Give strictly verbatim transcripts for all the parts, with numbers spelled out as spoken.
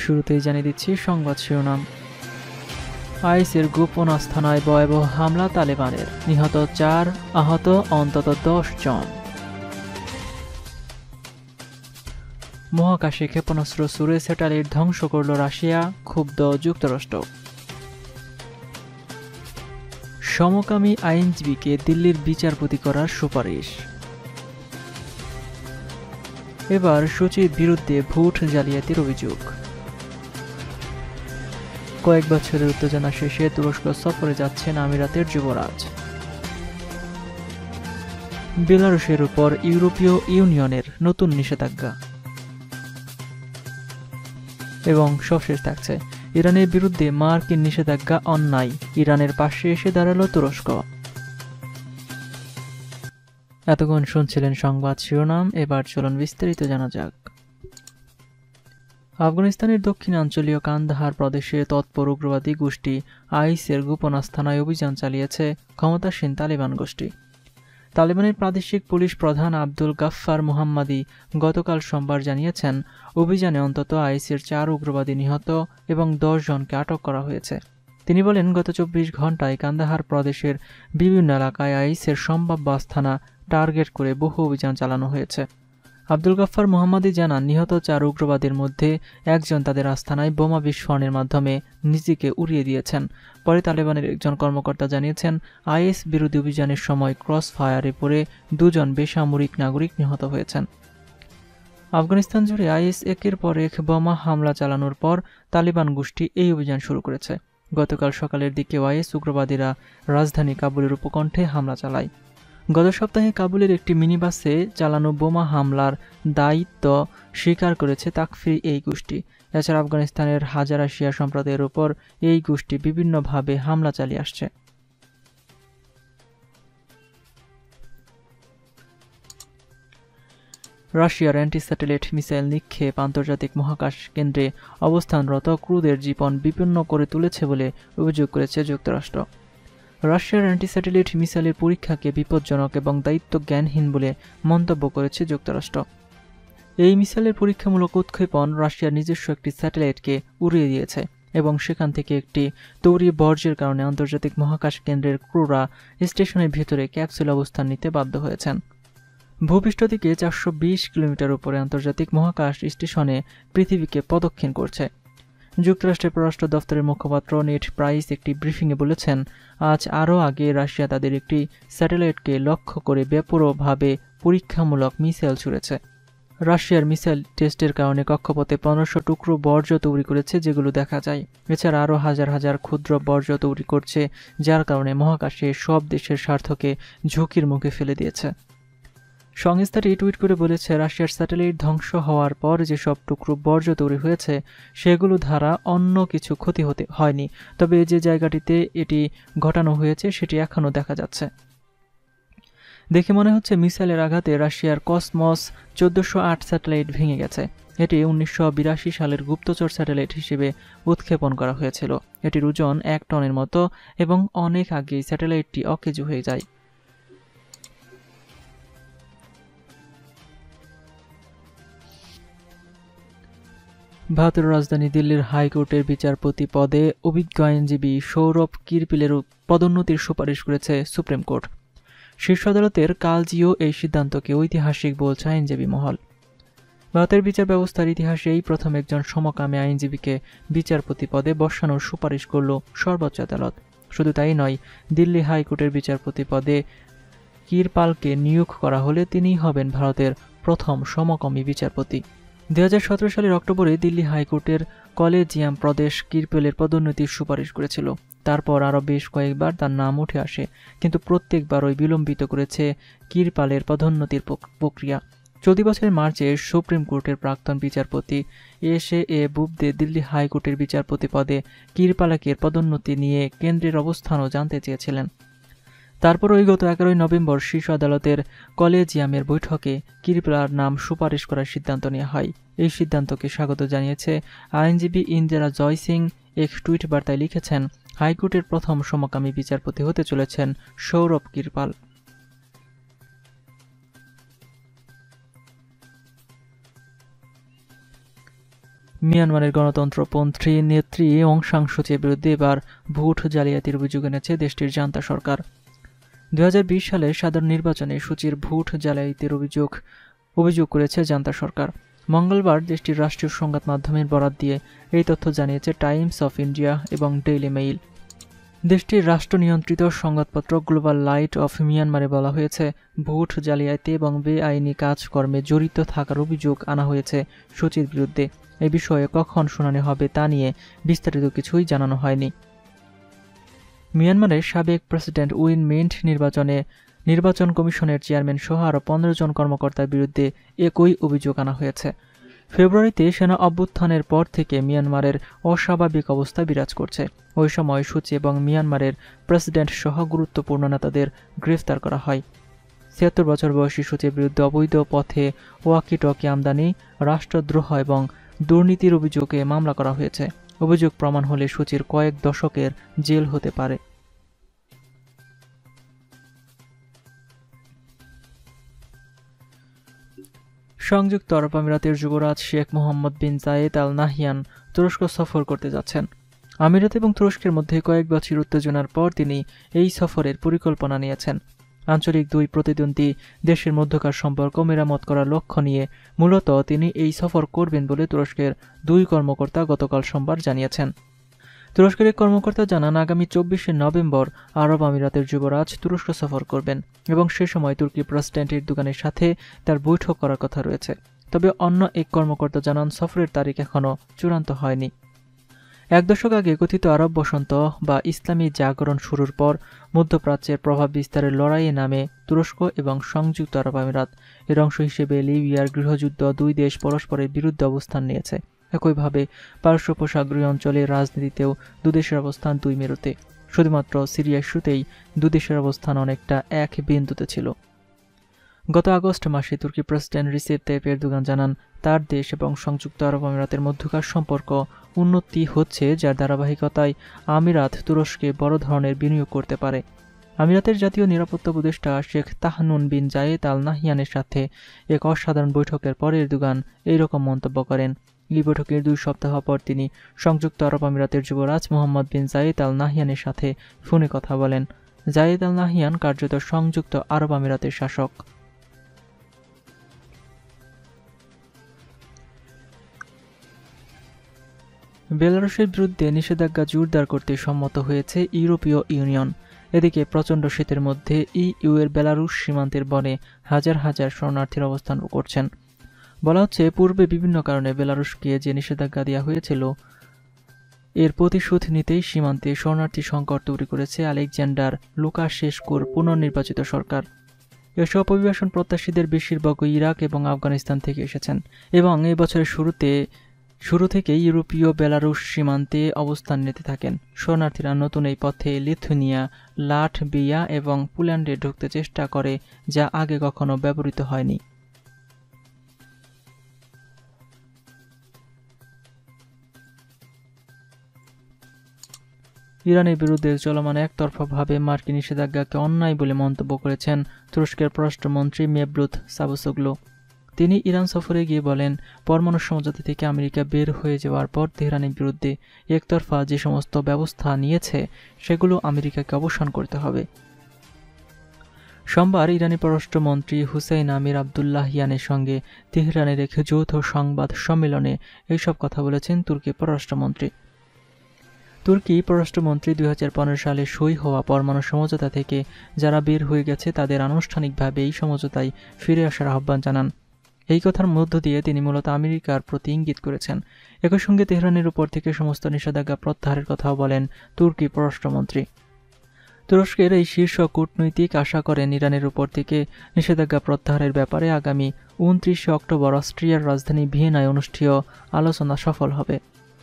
শুরুতেই জানিয়ে দিচ্ছি সংবাদ শিরোনাম। আইএসের গোপন আস্তানায় ভয়াবহ হামলা তালেবানের, নিহত চার, আহত অন্তত দশ জন। মহাকাশে ক্ষেপণাস্ত্র ছুড়ে স্যাটেলাইট ধ্বংস করল রাশিয়া, ক্ষুব্ধ যুক্তরাষ্ট্র। সমকামী আইনজীবীকে দিল্লির বিচারপতি করার সুপারিশ। এবার সূচির বিরুদ্ধে ভোট জালিয়াতির অভিযোগ। কয়েক বছরের উত্তেজনা শেষে তুরস্ক সফরে যাচ্ছেন আমিরাতের যুবরাজ। বেলারুশের উপর ইউরোপীয় ইউনিয়নের নতুন নিষেধাজ্ঞা। এবং সবশেষ থাকছে, ইরানের বিরুদ্ধে মার্কিন নিষেধাজ্ঞা অন্যায়, ইরানের পাশে এসে দাঁড়ালো তুরস্ক। এতক্ষণ শুনছিলেন সংবাদ শিরোনাম, এবার চলুন বিস্তারিত জানা যাক। আফগানিস্তানের দক্ষিণাঞ্চলীয় কান্দাহার প্রদেশে তৎপর উগ্রবাদী গোষ্ঠী আইএসের গোপন আস্তানায় অভিযান চালিয়েছে ক্ষমতাসীন তালেবান গোষ্ঠী। তালেবানের প্রাদেশিক পুলিশ প্রধান আব্দুল গাফফার মুহাম্মাদি গতকাল সোমবার জানিয়েছেন, অভিযানে অন্তত আইএসের চার উগ্রবাদী নিহত এবং দশ জনকে আটক করা হয়েছে। তিনি বলেন, গত চব্বিশ ঘন্টায় কান্দাহার প্রদেশের বিভিন্ন এলাকায় আইএসের সম্ভাব্য আস্তানা টার্গেট করে বহু অভিযান চালানো হয়েছে। আব্দুল গাফফার মুহাম্মাদি জানান, নিহত চার উগ্রবাদীর মধ্যে একজন তাদের আস্তানায় বোমা বিস্ফোরণের মাধ্যমে নিজেকে উড়িয়ে দিয়েছেন। পরে তালেবানের একজন কর্মকর্তা জানিয়েছেন, আইএস বিরোধী অভিযানের সময় ক্রস ফায়ারে পড়ে দুজন বেসামরিক নাগরিক নিহত হয়েছেন। আফগানিস্তান জুড়ে আইএস একের পর এক বোমা হামলা চালানোর পর তালেবান গোষ্ঠী এই অভিযান শুরু করেছে। গতকাল সকালের দিকে আইএস উগ্রবাদীরা রাজধানী কাবুলের উপকণ্ঠে হামলা চালায়। গত সপ্তাহে কাবুলের একটি মিনিবাসে চালানো বোমা হামলার দায়িত্ব স্বীকার করেছে তাকফির এই গোষ্ঠী। এছাড়া আফগানিস্তানের হাজারা শিয়া সম্প্রদায়ের উপর এই গোষ্ঠী বিভিন্নভাবে হামলা চালিয়ে আসছে। রাশিয়ার অ্যান্টি স্যাটেলাইট মিসাইল নিক্ষেপ আন্তর্জাতিক মহাকাশ কেন্দ্রে অবস্থানরত ক্রুদের জীবন বিপন্ন করে তুলেছে বলে অভিযোগ করেছে যুক্তরাষ্ট্র। রাশিয়ার অ্যান্টি স্যাটেলাইট মিসাইলের পরীক্ষাকে বিপজ্জনক এবং দায়িত্ব জ্ঞানহীন বলে মন্তব্য করেছে যুক্তরাষ্ট্র। এই মিসাইলের পরীক্ষামূলক উৎক্ষেপণ রাশিয়ার নিজস্ব একটি স্যাটেলাইটকে উড়িয়ে দিয়েছে এবং সেখান থেকে একটি তৈরি বর্জ্যের কারণে আন্তর্জাতিক মহাকাশ কেন্দ্রের ক্রুরা স্টেশনের ভিতরে ক্যাপসুল অবস্থান নিতে বাধ্য হয়েছেন। ভূপৃষ্ঠ থেকে চারশো বিশ কিলোমিটার উপরে আন্তর্জাতিক মহাকাশ স্টেশনে পৃথিবীকে প্রদক্ষিণ করছে। যুক্তরাষ্ট্রের পররাষ্ট্র দপ্তরের মুখপাত্র নেড প্রাইস একটি ব্রিফিংয়ে বলেছেন, আজ আরও আগে রাশিয়া তাদের একটি স্যাটেলাইটকে লক্ষ্য করে বেপরোয়াভাবে পরীক্ষামূলক মিসাইল ছুড়েছে। রাশিয়ার মিসাইল টেস্টের কারণে কক্ষপথে পনেরোশো টুকরো বর্জ্য তৈরি করেছে, যেগুলো দেখা যায়। এছাড়া আরও হাজার হাজার ক্ষুদ্র বর্জ্য তৈরি করছে, যার কারণে মহাকাশে সব দেশের স্বার্থকে ঝুঁকির মুখে ফেলে দিয়েছে। সংস্থাটি টুইট করে বলেছে, রাশিয়ার স্যাটেলাইট ধ্বংস হওয়ার পর যেসব টুকরো বর্জ্য তৈরি হয়েছে সেগুলো দ্বারা অন্য কিছু ক্ষতি হতে হয়নি, তবে যে জায়গাটিতে এটি ঘটানো হয়েছে সেটি এখনও দেখা যাচ্ছে। দেখে মনে হচ্ছে মিসাইলের আঘাতে রাশিয়ার কসমস চোদ্দশো আট স্যাটেলাইট ভেঙে গেছে। এটি উনিশশো বিরাশি সালের গুপ্তচর স্যাটেলাইট হিসেবে উৎক্ষেপণ করা হয়েছিল। এটির ওজন এক টনের মতো এবং অনেক আগেই স্যাটেলাইটটি অকেজো হয়ে যায়। ভারতের রাজধানী দিল্লির হাইকোর্টের বিচারপতি পদে অভিজ্ঞ আইনজীবী সৌরভ কিরপিলের পদোন্নতির সুপারিশ করেছে সুপ্রিম কোর্ট। শীর্ষ আদালতের কালজিও এই সিদ্ধান্তকে ঐতিহাসিক বলছে আইনজীবী মহল। ভারতের বিচার ব্যবস্থার ইতিহাসে এই প্রথম একজন সমকামী আইনজীবীকে বিচারপতি পদে বসানোর সুপারিশ করল সর্বোচ্চ আদালত। শুধু তাই নয়, দিল্লি হাইকোর্টের বিচারপতি পদে কিরপালকে নিয়োগ করা হলে তিনিই হবেন ভারতের প্রথম সমকামী বিচারপতি। দুই হাজার সতেরো সালের অক্টোবরে দিল্লি হাইকোর্টের কলেজিয়াম প্রদেশ কিরপেলের পদোন্নতির সুপারিশ করেছিল। তারপর আরও বেশ কয়েকবার তার নাম উঠে আসে, কিন্তু প্রত্যেকবারই বিলম্বিত করেছে কিরপালের পদোন্নতির প্রক্রিয়া। চলতি বছরের মার্চে সুপ্রিম কোর্টের প্রাক্তন বিচারপতি এস এ বুবদে দিল্লি হাইকোর্টের বিচারপতি পদে কিরপালকের পদোন্নতি নিয়ে কেন্দ্রের অবস্থানও জানতে চেয়েছিলেন। তারপর ওই গত এগারোই নভেম্বর শীর্ষ আদালতের কলেজিয়ামের বৈঠকে কিরপালার নাম সুপারিশ করার সিদ্ধান্ত নেওয়া হয়। এই সিদ্ধান্তকে স্বাগত জানিয়েছে আইনজীবী ইন্দিরা জয় সিং। এক টুইট বার্তায় লিখেছেন, হাইকোর্টের প্রথম সমকামী বিচারপতি হতে চলেছেন সৌরভ কিরপাল। মিয়ানমারের গণতন্ত্রপন্থী নেত্রী অং সান সুচির বিরুদ্ধে এবার ভোট জালিয়াতির অভিযোগ এনেছে দেশটির জান্তা সরকার। দুই হাজার বিশ সালে সাধারণ নির্বাচনে সুচির ভোট জালিয়াতির অভিযোগ অভিযোগ করেছে জান্তা সরকার। মঙ্গলবার দেশটির রাষ্ট্রীয় সংবাদ মাধ্যমের বরাত দিয়ে এই তথ্য জানিয়েছে টাইমস অফ ইন্ডিয়া এবং ডেইলি মেইল। দেশটির রাষ্ট্র নিয়ন্ত্রিত সংবাদপত্র গ্লোবাল লাইট অফ মিয়ানমারে বলা হয়েছে, ভোট জালিয়াতি এবং বেআইনি কাজকর্মে জড়িত থাকার অভিযোগ আনা হয়েছে সুচির বিরুদ্ধে। এ বিষয়ে কখন শুনানি হবে তা নিয়ে বিস্তারিত কিছুই জানানো হয়নি। মিয়ানমারের সাবেক প্রেসিডেন্ট উইন মিন্ট নির্বাচনে নির্বাচন কমিশনের চেয়ারম্যান সহ আরও পনেরো জন কর্মকর্তার বিরুদ্ধে একই অভিযোগ আনা হয়েছে। ফেব্রুয়ারিতে সেনা অভ্যুত্থানের পর থেকে মিয়ানমারের অস্বাভাবিক অবস্থা বিরাজ করছে। ওই সময় সুচি এবং মিয়ানমারের প্রেসিডেন্ট সহ গুরুত্বপূর্ণ নেতাদের গ্রেফতার করা হয়। ছিয়াত্তর বছর বয়সী সুচির বিরুদ্ধে অবৈধ পথে ওয়াকিটকি আমদানি, রাষ্ট্রদ্রোহ এবং দুর্নীতির অভিযোগে মামলা করা হয়েছে। অভিযোগ প্রমাণ হলে সুচির কয়েক দশকের জেল হতে পারে। সংযুক্ত আরব আমিরাতের যুবরাজ শেখ মোহাম্মদ বিন জায়েদ আল নাহিয়ান তুরস্ক সফর করতে যাচ্ছেন। আমিরাত এবং তুরস্কের মধ্যে কয়েক বছর উত্তেজনার পর তিনি এই সফরের পরিকল্পনা নিয়েছেন। আঞ্চলিক দুই প্রতিদ্বন্দ্বী দেশের মধ্যকার সম্পর্ক মেরামত করার লক্ষ্য নিয়ে মূলত তিনি এই সফর করবেন বলে তুরস্কের দুই কর্মকর্তা গতকাল সোমবার জানিয়েছেন। তুরস্কের এক কর্মকর্তা জানান, আগামী চব্বিশে নভেম্বর আরব আমিরাতের যুবরাজ তুরস্ক সফর করবেন এবং সে সময় তুর্কি প্রেসিডেন্ট এরদোগানের সাথে তার বৈঠক করার কথা রয়েছে। তবে অন্য এক কর্মকর্তা জানান, সফরের তারিখ এখনও চূড়ান্ত হয়নি। এক দশক আগে কথিত আরব বসন্ত বা ইসলামী জাগরণ শুরুর পর মধ্যপ্রাচ্যের প্রভাব বিস্তারের লড়াইয়ে নামে তুরস্ক এবং সংযুক্ত আরব আমিরাত। এর অংশ হিসেবে লিবিয়ার গৃহযুদ্ধ দুই দেশ পরস্পরের বিরুদ্ধে অবস্থান নিয়েছে। একইভাবে পারস্য উপসাগরীয় অঞ্চলের রাজনীতিতেও দুদেশের অবস্থান দুই মেরুতে। শুধুমাত্র সিরিয়া ইস্যুতেই দুদেশের অবস্থান অনেকটা এক বিন্দুতে ছিল। গত আগস্ট মাসে তুর্কি প্রেসিডেন্ট রিসেপ তাইয়িপ এরদোগান জানান, তার দেশ এবং সংযুক্ত আরব আমিরাতের মধ্যকার সম্পর্ক উন্নতি হচ্ছে, যার ধারাবাহিকতায় আমিরাত তুরস্কে বড় ধরনের বিনিয়োগ করতে পারে। আমিরাতের জাতীয় নিরাপত্তা উপদেষ্টা শেখ তাহনুন বিন জায়েদ আল নাহিয়ানের সাথে এক অসাধারণ বৈঠকের পর এরদোগান এইরকম মন্তব্য করেন। এই বৈঠকের দুই সপ্তাহ পর তিনি সংযুক্ত আরব আমিরাতের যুবরাজ মোহাম্মদ বিন জায়েদ আল নাহিয়ানের সাথে ফোনে কথা বলেন। জায়েদ আল নাহিয়ান কার্যত সংযুক্ত আরব আমিরাতের শাসক। বেলারুশের বিরুদ্ধে নিষেধাজ্ঞা জোরদার করতে সম্মত হয়েছে ইউরোপীয় ইউনিয়ন। এদিকে প্রচণ্ড শীতের মধ্যে ইইউ এর বেলারুশ সীমান্তের বনে হাজার হাজার শরণার্থীর অবস্থান করছেন। বলা হচ্ছে, পূর্বে বিভিন্ন কারণে বেলারুশকে যে নিষেধাজ্ঞা দেওয়া হয়েছিল এর প্রতিশোধ নিতেই সীমান্তে শরণার্থী সংকট তৈরি করেছে আলেকজান্ডার লুকাশেস্কুর পুনর্নির্বাচিত সরকার। এসব অভিবাসন প্রত্যাশীদের বেশিরভাগই ইরাক এবং আফগানিস্তান থেকে এসেছেন এবং এই বছরের শুরুতে শুরু থেকে ইউরোপীয় বেলারুশ সীমান্তে অবস্থান নিতে থাকেন। শরণার্থীরা নতুন এই পথে লিথুয়ানিয়া, লাটভিয়া এবং পোল্যান্ডে ঢুকতে চেষ্টা করে, যা আগে কখনো ব্যবহৃত হয়নি। ইরানের বিরুদ্ধে চলমান একতরফাভাবে মার্কিন নিষেধাজ্ঞাকে অন্যায় বলে মন্তব্য করেছেন তুরস্কের পররাষ্ট্রমন্ত্রী মেভলুত চাভুসোগলু। তিনি ইরান সফরে গিয়ে বলেন, পরমাণু সমঝোতা থেকে আমেরিকা বের হয়ে যাওয়ার পর তেহরানের বিরুদ্ধে একতরফা যে সমস্ত ব্যবস্থা নিয়েছে সেগুলো আমেরিকাকে অবসান করতে হবে। সোমবার ইরানি পররাষ্ট্রমন্ত্রী হুসেইন আমির আবদুল্লাহিয়ানের সঙ্গে তেহরানের এক যৌথ সংবাদ সম্মেলনে এইসব কথা বলেছেন তুর্কি পররাষ্ট্রমন্ত্রী। তুর্কি পররাষ্ট্রমন্ত্রী দুই হাজার পনেরো সালে সই হওয়া পরমাণু সমঝোতা থেকে যারা বের হয়ে গেছে তাদের আনুষ্ঠানিকভাবে এই সমঝোতায় ফিরে আসার আহ্বান জানান। এই কথার মধ্য দিয়ে তিনি মূলত আমেরিকার প্রতি ইঙ্গিত করেছেন। একই সঙ্গে তেহরানের উপর থেকে সমস্ত নিষেধাজ্ঞা প্রত্যাহারের কথাও বলেন তুর্কি পররাষ্ট্রমন্ত্রী। তুরস্কের এই শীর্ষ কূটনৈতিক আশা করেন ইরানের উপর থেকে নিষেধাজ্ঞা প্রত্যাহারের ব্যাপারে আগামী উনত্রিশে অক্টোবর অস্ট্রিয়ার রাজধানী ভিয়েনায় অনুষ্ঠেয় আলোচনা সফল হবে।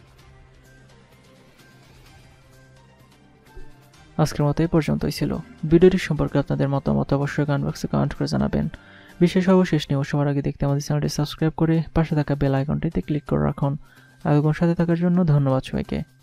আজকের মতো এই পর্যন্তই ছিল। ভিডিওটি সম্পর্কে আপনাদের মতামত অবশ্যই কমেন্ট বক্সে কমেন্ট করে জানাবেন। বিশেষ সর্বশেষ নিউজ সবার আগে দেখতে আমাদের চ্যানেলটি সাবস্ক্রাইব করে পাশে থাকা বেল আইকনটিতে ক্লিক করে রাখুন। এতক্ষণ সাথে থাকার জন্য ধন্যবাদ সবাইকে।